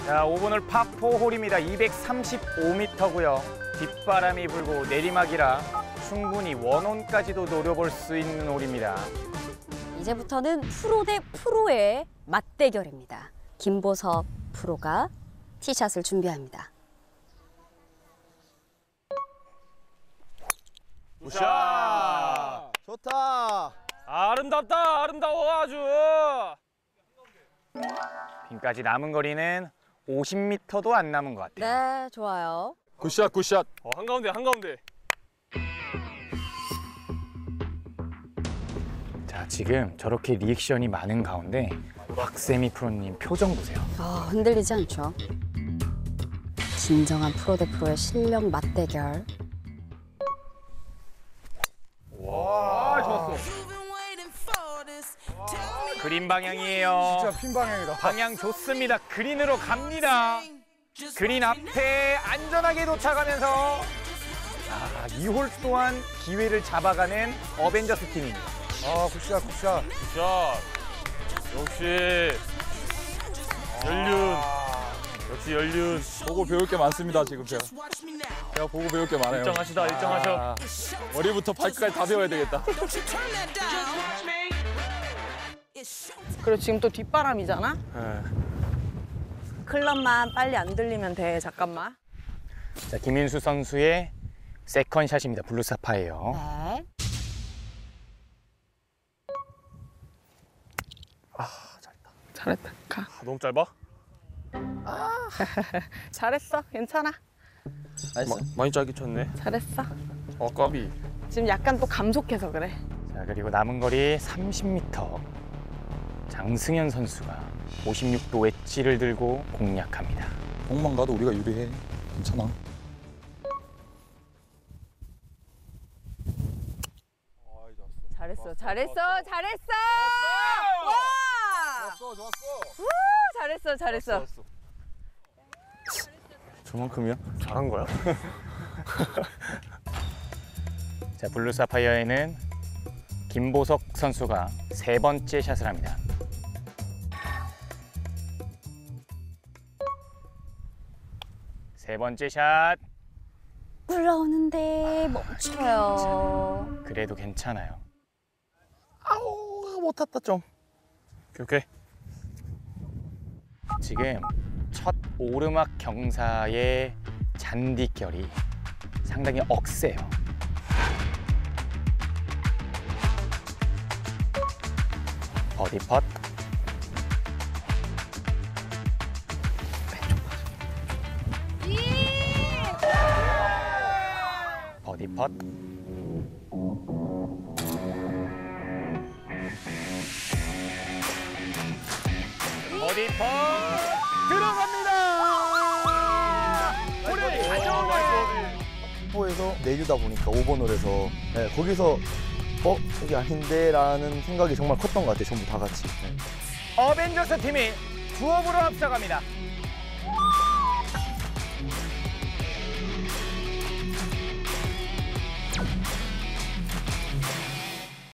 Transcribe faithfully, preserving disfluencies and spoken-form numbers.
자, 오 번 홀 파포 홀입니다. 이백삼십오 미터고요. 뒷바람이 불고 내리막이라 충분히 원온까지도 노려볼 수 있는 홀입니다. 이제부터는 프로 대 프로의 맞대결입니다. 김보섭 프로가 티샷을 준비합니다. 굿샷! 좋다. 아름답다, 아름다워 아주. 핀까지 남은 거리는 오십 미터도 안 남은 것 같아요. 네, 좋아요. 굿샷, 굿샷. 어, 한가운데, 한가운데. 자, 지금 저렇게 리액션이 많은 가운데 박세미 프로님 표정 보세요. 아, 흔들리지 않죠. 진정한 프로 대 프로의 실력 맞대결. 와, 좋았어. 그린 방향이에요. 진짜 핀 방향이다. 방향 좋습니다. 그린으로 갑니다. 그린 앞에 안전하게 도착하면서 아, 이 홀 또한 기회를 잡아가는 어벤져스 팀입니다. 아, 굿샷, 굿샷. 굿샷. 역시 연륜. 역시 연륜. 보고 배울 게 많습니다, 지금 제가. 제가 보고 배울 게 많아요. 일정하시다, 일정하셔. 아, 머리부터 발끝까지 다 배워야 되겠다. 그리고 지금 또 뒷바람이잖아? 네. 클럽만 빨리 안 들리면 돼, 잠깐만. 자, 김인수 선수의 세컨샷입니다. 블루사파예요. 네. 잘했다, 가. 아, 너무 짧아? 잘했어, 괜찮아. 나이스. 마, 많이 짧게 쳤네. 잘했어. 어, 까비. 지금 약간 또 감속해서 그래. 자, 그리고 남은 거리 삼십 미터. 장승현 선수가 오십육 도 웨지를 들고 공략합니다. 공만 가도 우리가 유리해. 괜찮아. 잘했어, 잘했어, 잘했어! 와! 좋았어, 좋았어. 우, 잘했어, 잘했어. 저만큼이요? 잘한 거야? 자, 블루사파이어에는 김보석 선수가 세 번째 샷을 합니다. 세 번째 샷. 올라오는데 멈춰요. 그래도 괜찮아요. 아우, 못 탔다 좀. 오케이, 오케이. 지금 첫 오르막 경사의 잔디결이 상당히 억세요. 버디 펫. 버디 펫. 버디 펫 들어갑니다. 홀을 가져오네요. 후보에서 내주다 보니까 오 번 홀에서 네, 거기서 어? 이게 아닌데? 라는 생각이 정말 컸던 것 같아요. 전부 다 같이. 네. 어벤져스 팀이 두 업으로 앞서갑니다.